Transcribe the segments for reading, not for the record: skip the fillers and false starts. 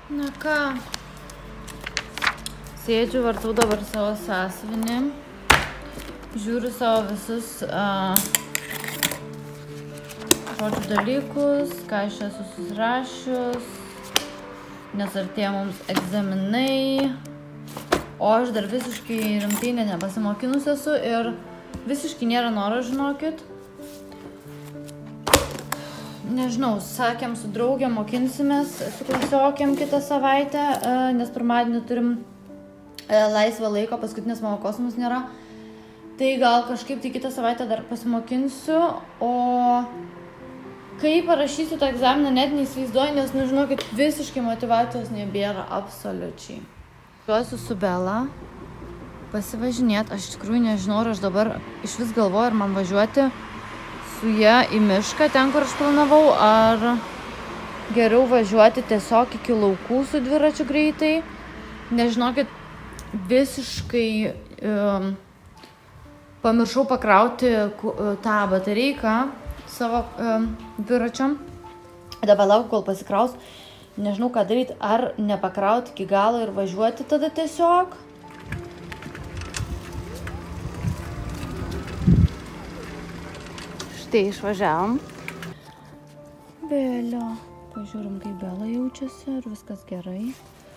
Na ką, sėdžiu, vartau dabar savo sąsiuvinį, žiūriu savo visus žodžių dalykus, ką aš esu susirašius, nes artėja mums egzaminai, o aš dar visiškai rimtai nepasimokinus esu ir visiškai nėra noro, žinokit. Nežinau, sakėm su draugėm, mokinsimės su klasiokėm kitą savaitę, nes pirmadienį turim laisvą laiko, paskutinės pamokos mums nėra. Tai gal kažkaip tai kitą savaitę dar pasimokinsiu, o kaip parašysiu tą egzaminą net neįsivaizduoju, nes, nu, žinokit, visiškai motyvacijos nebėra absoliučiai. Važiuosiu su Bela pasivažinėti, aš iš tikrųjų nežinau, ar aš dabar iš vis galvoju, ar man važiuoti su ja į mišką, ten, kur aš planavau, ar geriau važiuoti tiesiog iki laukų su dviračiu greitai. Nežinokit, visiškai pamiršau pakrauti tą batareiką savo dviračiam. Dabar laukiu, kol pasikraus. Nežinau, ką daryti, ar nepakrauti iki galo ir važiuoti tada tiesiog. Štai išvažiavom. Belio. Pažiūrim, kaip Bela jaučiasi, ar viskas gerai.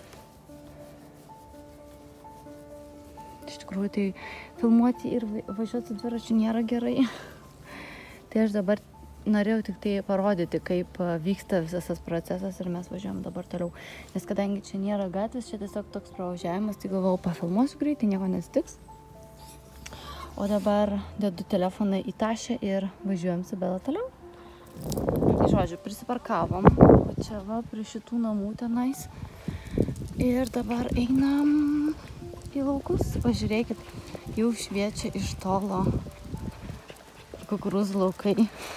Iš tikrųjų, tai filmuoti ir važiuoti su dviračiu nėra gerai. Tai aš dabar norėjau tik tai parodyti, kaip vyksta visas tas procesas ir mes važiuojam dabar toliau. Nes kadangi čia nėra gatvės, čia tiesiog toks pravažiavimas, tai galvojau, pafilmuosiu greitai, nieko nesitiks. O dabar dedu telefoną į tašę ir važiuojam su Bela toliau. Tai žodžiu, prisiparkavom. O čia va, prie šitų namų tenais. Ir dabar einam į laukus. Pažiūrėkit, jau šviečia iš tolo kukurūzų laukai.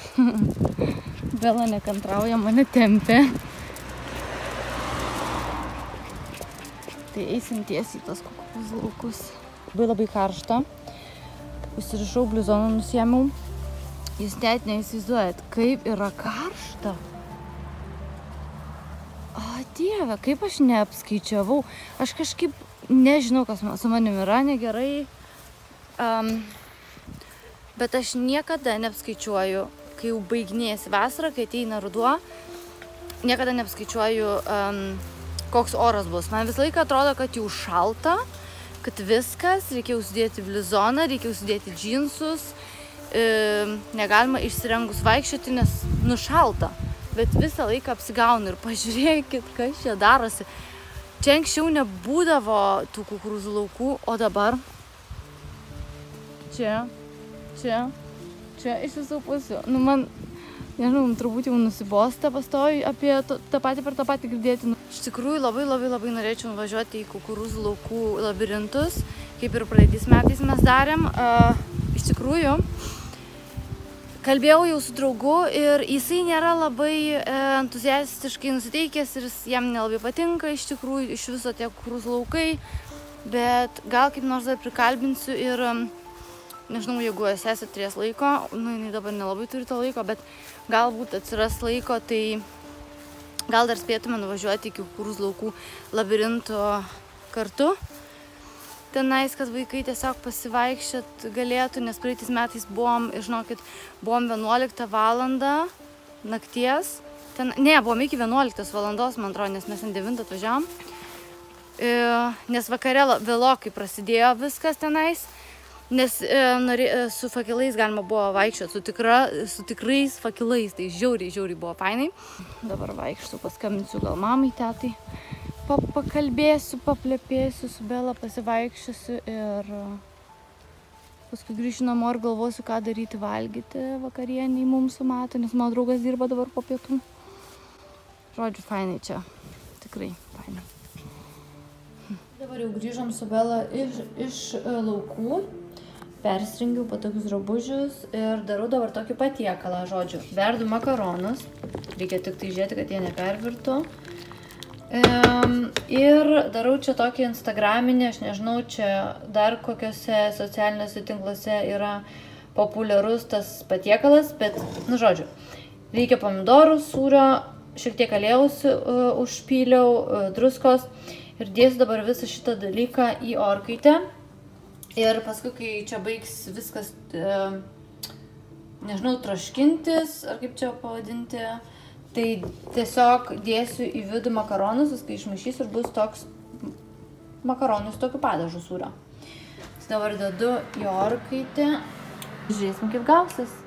Bela nekantrauja, mane tempia. Tai eisim tiesiai į tos kukurūzų laukus. Labai karšta. Užsirišau bliuzoną, nusiėmiau. Jūs net neįsivaizduojat, kaip yra karšta. O Dieve, kaip aš neapskaičiavau. Aš kažkaip nežinau, kas su manim yra negerai. Bet aš niekada neapskaičiuoju, kai jau baiginėjasi vasara, kai ateina ruduo. Niekada neapskaičiuoju, koks oras bus. Man visą laiką atrodo, kad jau šalta. Kad viskas, reikia užsidėti bliuzoną, reikia užsidėti džinsus, negalima išsirengus vaikščioti, nes nušalta. Bet visą laiką apsigaunu ir pažiūrėkit, kas čia darosi. Čia anksčiau nebūdavo tų kukurūzų laukų, o dabar čia iš visų pusių. Nu man, nežinau, turbūt jau nusibosta pastoju apie tą patį girdėti. Iš tikrųjų labai norėčiau nuvažiuoti į kukurūzų laukų labirintus, kaip ir praeitais metais mes darėm. Iš tikrųjų, kalbėjau jau su draugu ir jisai nėra labai entuziastiškai nusiteikęs ir jam nelabai patinka iš tikrųjų iš viso tie kukurūzų laukai, bet gal kaip nors dar prikalbinsiu ir nežinau, jeigu sesė turės laiko, nu jinai dabar nelabai turi to laiko, bet galbūt atsiras laiko, tai gal dar spėtume nuvažiuoti iki kukurūzų laukų labirinto kartu. Tenais, kad vaikai tiesiog pasivaikščiot galėtų, nes praeitais metais buvom, žinokit, buvom 11 valandą nakties. Buvom iki 11 valandos, man atrodo, nes mes ant 9 atvažiavom. Nes vakare vėlokai prasidėjo viskas tenais. Nes su fakilais galima buvo vaikščioti, su tikrais fakilais, tai žiauriai buvo fainai. Dabar vaikščiu, paskambinsiu gal mamai, tetai, pakalbėsiu, paplepėsiu su Bela, pasivaikščiosiu ir paskui grįšiu namo ir galvosiu, ką daryti valgyti vakarienį mums su Matu, nes mano draugas dirba dabar po pietų. Žodžiu, fainai čia, tikrai fainai. Dabar jau grįžom su Bela iš laukų. Persrengiau patogius drabužius ir darau dabar tokį patiekalą, žodžiu. Verdu makaronus, reikia tik tai žiūrėti, kad jie nepervirtų. Ir darau čia tokį instagraminį, aš nežinau, čia dar kokiuose socialiniuose tinkluose yra populiarus tas patiekalas, bet, nu žodžiu, reikia pomidorų, sūrio, šiek tiek aliejaus užpyliau, druskos ir dėsiu dabar visą šitą dalyką į orkaitę. Ir paskui, kai čia baigs viskas, nežinau, troškintis, ar kaip čia pavadinti, tai tiesiog dėsiu į vidų makaronus, viską išmaišysiu ir bus toks makaronus tokiu padažu sūrio. Dabar dedu į orkaitę. Žiūrėsim, kaip gausis.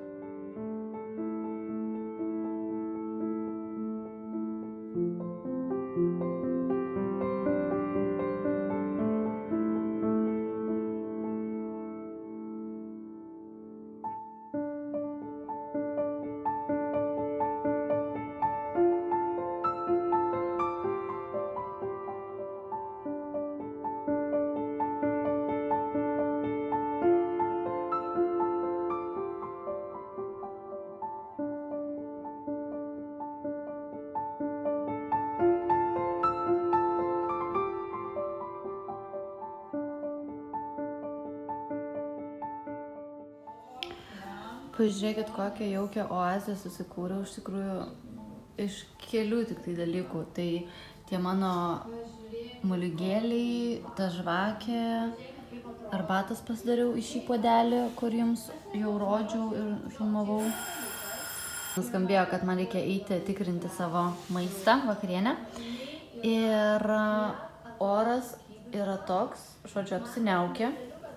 Pažiūrėkit, kokią jaukią oazę susikūriau, iš tikrųjų, iš kelių tik tai dalykų. Tai tie mano moliūgėliai, ta žvakė, arbatas pasidariau į šį puodelį, kur jums jau rodžiau ir filmavau. Nuskambėjo, kad man reikia eiti tikrinti savo maistą, vakarienę. Ir oras yra toks, žodžiu, apsiniaukė.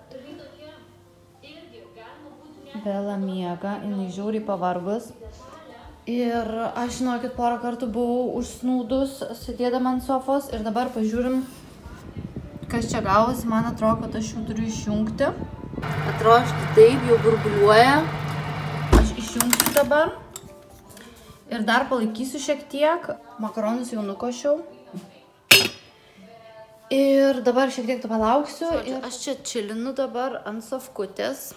Bela miega, jinai žiauriai pavargus. Ir aš, žinokit, porą kartų buvau užsnūdus, sėdėdama ant sofos. Ir dabar pažiūrim, kas čia gavosi. Man atrodo, kad aš jau turiu išjungti. Atrodo, štai taip, jau burbuliuoja. Aš išjungsiu dabar. Ir dar palaikysiu šiek tiek. Makaronus jau nukošiau. Ir dabar šiek tiek palauksiu. Aš čia čilinu dabar ant sofkutės.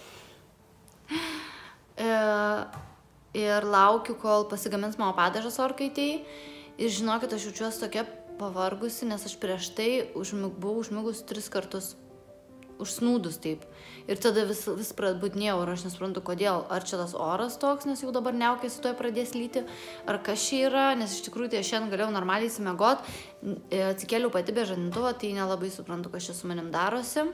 Ir laukiu, kol pasigamins mano padažas orkaitėj. Ir žinokit, aš jaučiuosi tokia pavargusi, nes aš prieš tai buvau užmigus 3 kartus. Užsnūdus taip. Ir tada vis pradbudinėjau ir aš nesuprantu, kodėl. Ar čia tas oras toks, nes jau dabar neaukėsi, tuoj pradės lyti. Ar kas čia yra, nes iš tikrųjų tai aš šiandien galėjau normaliai įsimiegot. Atsikėliau pati be žadintuvo, tai nelabai suprantu, kas čia su manim darosi.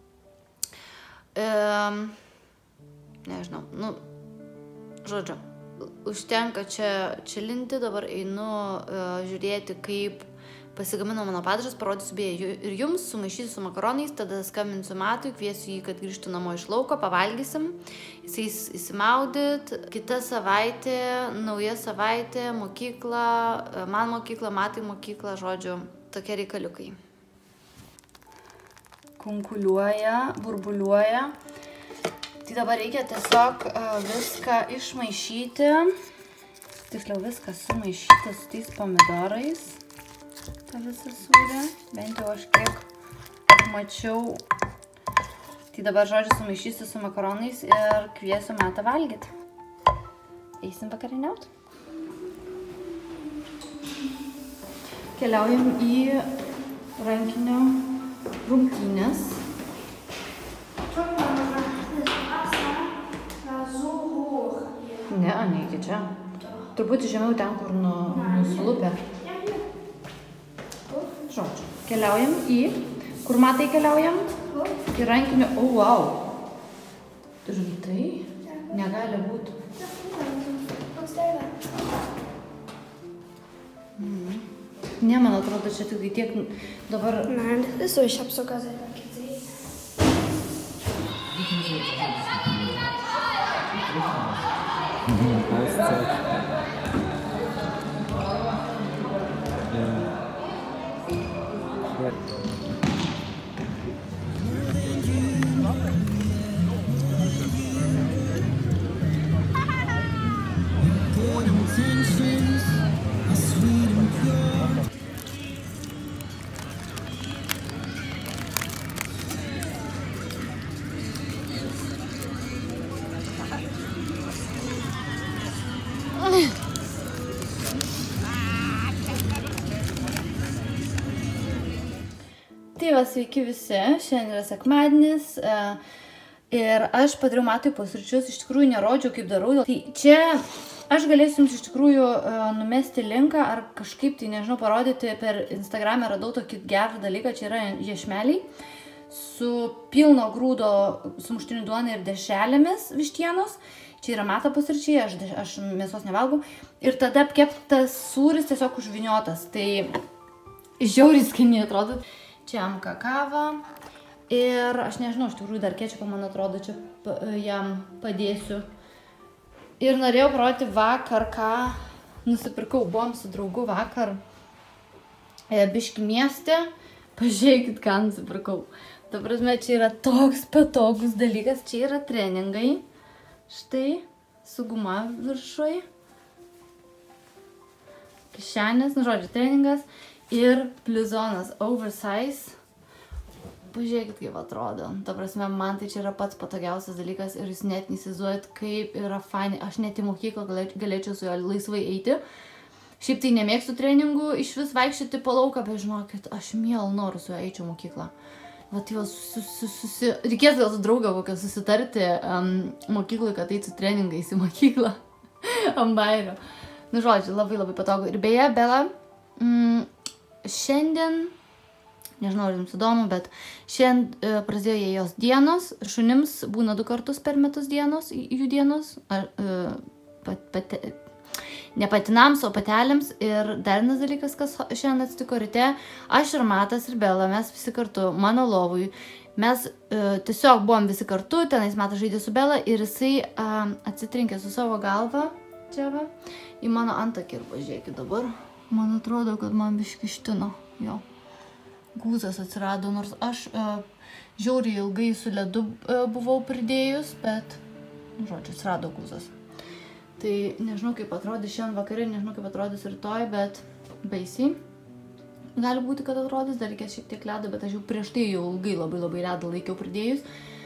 Nežinau, žodžiu, užtenka čia čilinti, dabar einu žiūrėti, kaip pasigamino mano padažas, parodysiu beje ir jums, sumaišysiu su makaronais, tada skambinsiu Matui, kviesiu jį, kad grįžtų namo iš lauko, pavalgysim, jisai įsimaudyt, kita savaitė, nauja savaitė, mokykla, man mokykla, Matui mokykla, žodžiu, tokie reikaliukai. Kunkuliuoja, burbuliuoja. Tai dabar reikia tiesiog viską išmaišyti, tiksliau viską sumaišyti su tais pomidorais, tą visą sūrį, bent jau aš kiek mačiau. Tai dabar, žodžiu, sumaišysiu su makaronais ir kviesiu Matą valgyti. Eisim vakarieniaut. Keliaujam į rankinio rungtynės. Ne, ne iki čia. Truputį žemiau ten, kur nuslupė. Žodžiu, keliaujam į... Kur Matai keliaujam? Į rankinio... O, wow! Rimtai? Negali būti. Ne, man atrodo, čia tik tiek dabar... Nein, das ist so, ich habe sogar selber gesehen. Tai va, sveiki visi, šiandien yra sekmadienis ir aš padariau Matui pusryčius, iš tikrųjų nerodžiau, kaip darau. Tai čia Aš galėsiu jums iš tikrųjų numesti linką ar kažkaip tai, nežinau, parodyti per Instagram'e radau tokį gerą dalyką, čia yra iešmeliai su pilno grūdo sumuštinių duona ir dešrelėmis vištienos. Čia yra mata pusryčiai, aš mėsos nevalgau. Ir tada apkeptas sūris tiesiog užviniotas. Tai žiauriai skaniai atrodo. Čia kakava. Ir aš nežinau, iš tikrųjų dar kečupą, man atrodo, čia jam padėsiu. Ir norėjau parodyti vakar, ką nusipirkau. Buvom su draugu vakar biški mieste. Pažiūrėkit, ką nusipirkau. Ta prasme, čia yra toks patogus dalykas. Čia yra treningai. Štai, su guma viršui. Kišenės, nu žodžiu, treningas. Ir bliuzonas oversize. Pažiūrėkit, kaip atrodo. Ta prasme, man tai čia yra pats patogiausias dalykas ir jūs net neįsivaizduojat, kaip yra fainai. Aš net į mokyklą galėčiau su juo laisvai eiti. Šiaip tai nemėgstu treningų, iš vis vaikščioti po lauką, bet žinokit, aš miel noriu su juo eičiau mokyklą. Va, tai va, reikės gal su draugą kokią susitarti mokyklai, kad eitų treningais į mokyklą. Ant bairio. Nu, žodžiu, labai labai patogu. Ir beje, Bela, šiandien, nežinau, ar jums įdomu, bet šiandien prasidėjo jos dienos. Šunims būna 2 kartus per metus dienos, jų dienos. Ne patinams, o patelėms. Ir dar vienas dalykas, kas šiandien atsitiko ryte, aš ir Matas ir Bela, mes visi kartu, mano lovui, mes tiesiog buvom visi kartu, tenais Matas žaidė su Bela ir jisai atsitrinkė su savo galva, čia va, į mano antakį ir pažiūrėkit dabar. Man atrodo, kad man biški štino, jo. Gūzas atsirado, nors aš žiauriai ilgai su ledu buvau pridėjus, bet, žodžiu, atsirado gūzas. Tai nežinau, kaip atrodys šiandien vakarė, nežinau, kaip atrodys rytoj, bet baisiai. Gali būti, kad atrodys, dar reikės šiek tiek ledo, bet aš jau prieš tai jau ilgai labai ledą laikiau pridėjus.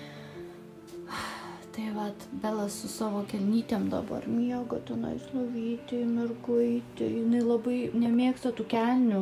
Tai vat, Belas su savo kelnytėm dabar miega tenais lovytė, mergaitė. Jinai labai nemėgsta tų kelnių.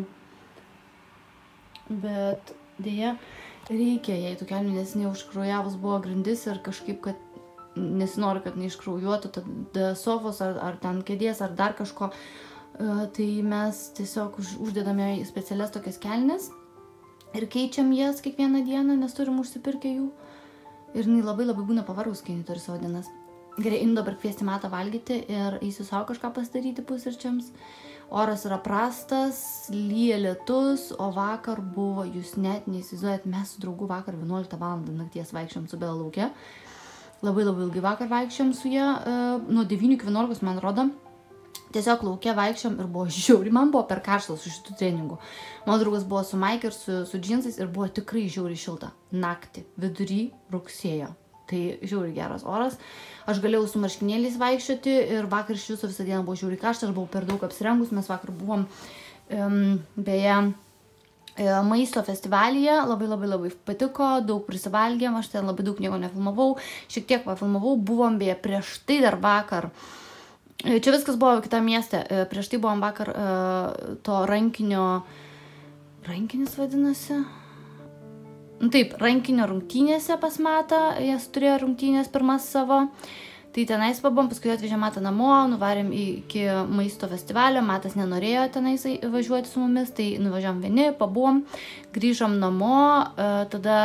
Bet dėja, reikia jai tų kelnių, nes neužkraujavus buvo grindis ir kažkaip, kad nesinori, kad neiškraujuotų tada sofos ar ten kėdės ar dar kažko, tai mes tiesiog uždedame į specialias tokias kelnes ir keičiam jas kiekvieną dieną, nes turim užsipirkę jų. Ir jinai labai būna pavargus, kai jinai turi savo dienas. Gerai, einu dabar kviesti Matą valgyti ir eisiu savo kažką pasidaryti pusryčiams. Oras yra prastas, lyja lietus, o vakar buvo, jūs net neįsivaizduojat, mes su draugu vakar 11 val. Nakties vaikščiom su Bela lauke. Labai ilgai vakar vaikščiom su ją, nuo 9 iki 11, man rodo. Tiesiog lauke vaikščiom ir buvo žiauriai, man buvo per karštas su šitų treningų. Mano draugas buvo su Mike ir su džinsais ir buvo tikrai žiauriai šilta. Naktį, vidury rugsėjo. Tai žiauriai geras oras. Aš galėjau su marškinėliais vaikščioti ir vakar iš viso visą dieną buvo žiauriai karšta, aš buvau per daug apsirengus, mes vakar buvom beje maisto festivalyje, labai patiko, daug prisivalgėm, aš ten labai daug nieko nefilmavau, šiek tiek pafilmavau, buvom beje prieš tai dar vakar, čia viskas buvo kitam mieste, prieš tai buvom vakar to rankinis vadinasi, taip, rankinio rungtynėse pas Matą, jas turėjo rungtynės pirmas savo. Tai tenais pabom, paskui atvežė Matą namo, nuvarėm iki maisto festivalio, Matas nenorėjo tenais važiuoti su mumis, tai nuvažiavom vieni, pabuvom, grįžom namo, tada,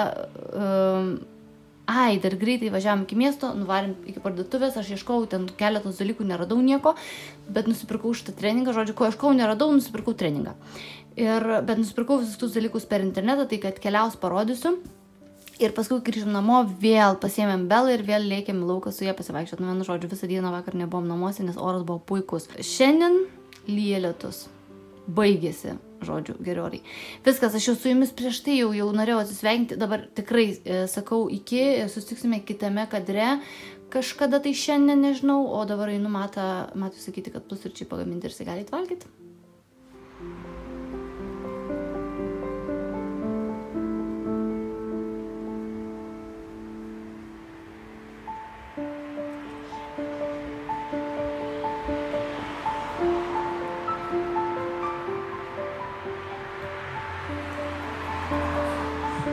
dar greitai važiavom iki miesto, nuvarėm iki parduotuvės, aš ieškau ten keletos dalykų, neradau nieko, bet nusipirkau šitą treningą, žodžiu, ko ieškau, neradau, nusipirkau treningą. Bet nusipirkau visus tus dalykus per internetą, tai kad keliaus parodysiu. Ir paskui grįžom namo, vėl pasiėmėm Belą ir vėl lėkėm į lauką su ją pasivaikščiot. Nu, vienu žodžiu, visą dieną vakar nebuvom namuose, nes oras buvo puikus. Šiandien lyja lietus. Baigėsi, žodžiu, gerioriai. Viskas, aš jau su jumis prieš tai jau norėjau atsisveikinti. Dabar tikrai sakau iki, susitiksime kitame kadre. Kažkada tai šiandien, nežinau, o dabar einu Matui sakyti, kad pusryčiai pagaminti ir jisai galite valgyti.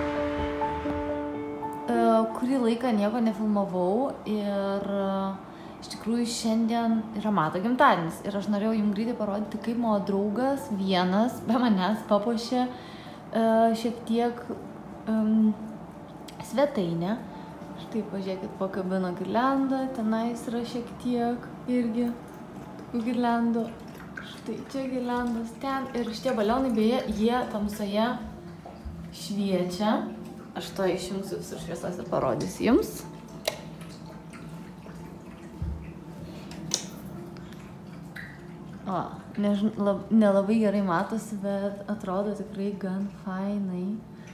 Kurį laiką nieko nefilmavau ir Iš tikrųjų, šiandien yra Mato gimtadienis ir aš norėjau jums greitai parodyti, kaip mano draugas vienas be manęs papuošė šiek tiek svetainę. Štai, pažiūrėkit, pakabino girliandą, tenais yra šiek tiek irgi tokių girliandų. Štai čia girliandos ten ir šitie balionai, beje, jie tamsoje šviečia. Aš to išjungsiu visur šviesos ir parodysiu jums. O, nelabai gerai matosi, bet atrodo tikrai gan fainai.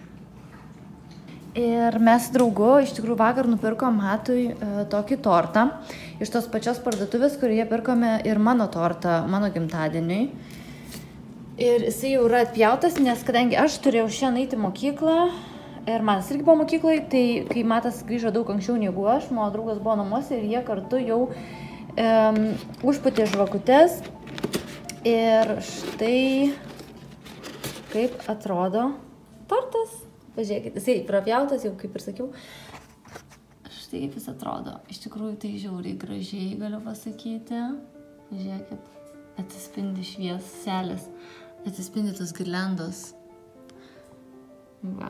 Ir mes su draugu iš tikrųjų vakar nupirkom Matui tokį tortą iš tos pačios parduotuvės, kurioje pirkome ir mano tortą mano gimtadieniui. Ir jisai jau yra atpjautas, nes kadangi aš turėjau šiandien eiti į mokyklą ir Matas irgi buvo mokykloje, tai kai Matas grįžo daug anksčiau negu aš, mano draugas buvo namuose ir jie kartu jau užpūtė žvakutes. Ir štai kaip atrodo tortas. Pažiūrėkit, jisai prapjautas, jau kaip ir sakiau. Štai kaip jis atrodo. Iš tikrųjų tai žiauriai gražiai galiu pasakyti. Pažiūrėkit, atsispindi švieselės, atsispindi tos girliandos. Va.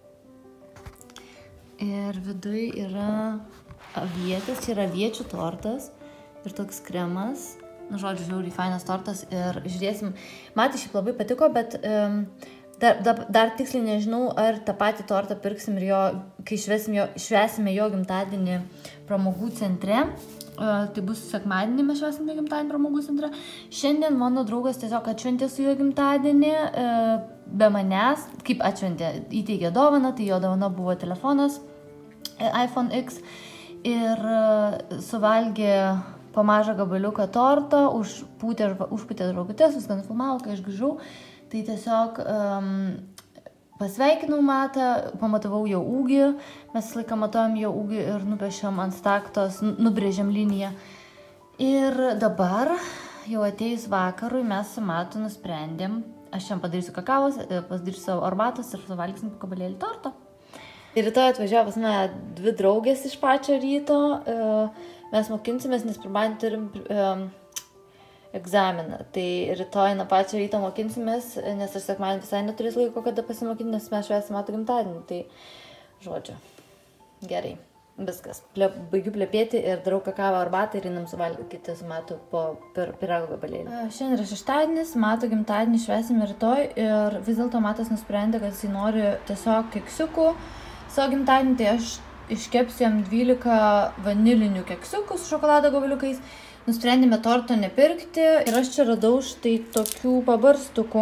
Ir viduj yra avietės, čia yra aviečių tortas ir toks kremas. Nu, žodžiu, žiauriai fainas tortas ir žiūrėsim. Matai, šiaip labai patiko, bet dar tiksliai nežinau, ar tą patį tortą pirksim ir jo, kai švęsime jo gimtadienį pramogų centre. Tai bus sekmadienį, mes švęsime gimtadienį pramogų centre. Šiandien mano draugas tiesiog atšventė su jo gimtadienį be manęs. Kaip atšventė, įteikė dovaną, tai jo dovana buvo telefonas iPhone X. Ir suvalgė po mažą gabaliuką tortą, užpūtė žvakutes, viską nufilmavo, kai aš grįžau. Tai tiesiog pasveikinau Matą, pamatavau jo ūgį, mes laiką matojom jo ūgį ir nupiešėm ant staktos, nubrėžėm liniją. Ir dabar, jau atėjus vakarui, mes su Matu nusprendėm, aš šiandien padarysiu kakavos, padarysiu savo arbatos ir suvalgysim po kabalėlį torto. Ir rytoj atvažiavo pas mane 2 draugės iš pačio ryto, mes mokinsimės, nes pirmadienį turim egzaminą. Tai rytoj nuo pačio ryto mokinsimės, nes aš sekmadienį visai neturės laiko, kada pasimokinti, nes mes švęsim Mato gimtadienį. Tai, žodžiu, gerai, viskas. Baigiu plepėti ir darau kakavą arbatą ir einam suvalgyti su Matu po pyrago gabalėlį. Šiandien yra šeštadienis, Mato gimtadienį švęsime rytoj ir vis dėlto Matas nusprendė, kad jisai nori tiesiog keksiukų savo gimtadienį, tai aš iškepsiu jam 12 vanilinių keksiukų su šokolado gabaliukais. Nusprendėme torto nepirkti ir aš čia radau štai tokių pabarstukų.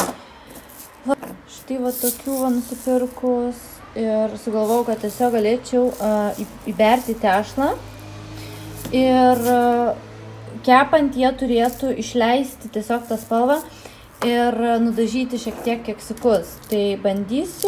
Štai va tokių va nusipirkus ir sugalvojau, kad tiesiog galėčiau įberti tešlą ir kepant jie turėtų išleisti tiesiog tą spalvą ir nudažyti šiek tiek keksiukus. Tai bandysiu.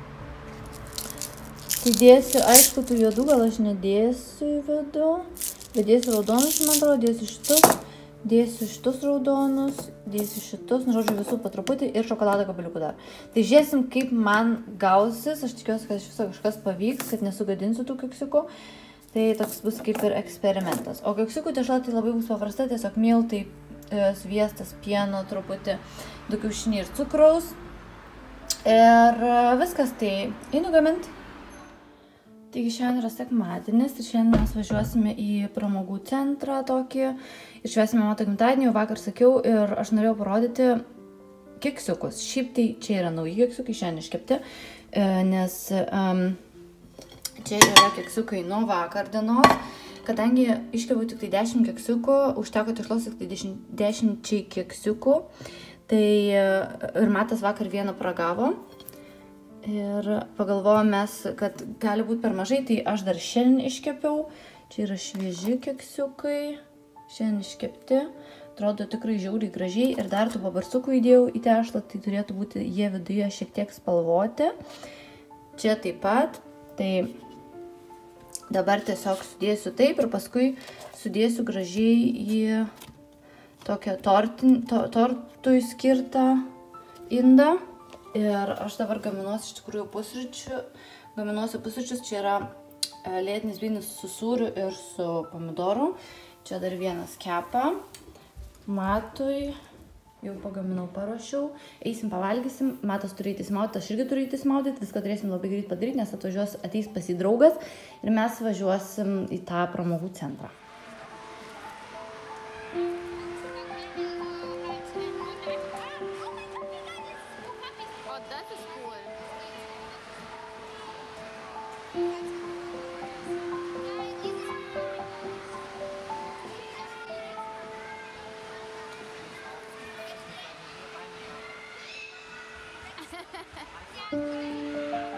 Tai dėsiu, aišku, tų juodų gal aš nedėsiu į vidų. Bet dėsiu raudonus, man atrodo, dėsiu šitus raudonus, dėsiu šitus, nu, žodžiu, visų patruputį ir šokolado gabaliukų dar. Tai žiūrėsim, kaip man gausis, aš tikiuosi, kad iš viso kažkas pavyks, kad nesugadinsiu tų keksiukų. Tai toks bus kaip ir eksperimentas. O keksiukų tešla tai labai bus paprasta, tiesiog miltai, sviestas, pieno truputį, 2 kiaušiniai ir cukraus. Ir viskas, tai einu gaminti. Taigi šiandien yra sekmadienis ir šiandien mes važiuosime į pramogų centrą tokį ir švęsime Mato gimtadienį, jau vakar sakiau ir aš norėjau parodyti keksiukus. Šiaip tai čia yra nauji keksiukai, šiandien iškepti, nes čia yra keksiukai nuo vakar dienos. Kadangi iškepiau tik tai 10 keksiukų, užteko tešlos tik tai 10 keksiukų, tai ir Matas vakar vieną paragavo. Ir pagalvojom mes, kad gali būti per mažai, tai aš dar šiandien iškepiau. Čia yra švieži keksiukai, šiandien iškepti. Atrodo tikrai žiauriai gražiai ir dar tų pabarstukų įdėjau į tešlą, tai turėtų būti jie viduje šiek tiek spalvoti. Čia taip pat, tai dabar tiesiog sudėsiu taip ir paskui sudėsiu gražiai į tokią tortui skirtą indą. Ir aš dabar gaminuosiu iš tikrųjų pusryčius, čia yra lėtinis blynas su sūriu ir su pomidoru. Čia dar vienas kepa. Matui jau pagaminau, paruošiau. Eisim, pavalgysim. Matas turi eiti įsimaudyti, aš irgi turiu eiti įsimaudyti. Viską turėsim labai greit padaryti, nes ateis pas jį draugas ir mes važiuosim į tą pramogų centrą. Yeah.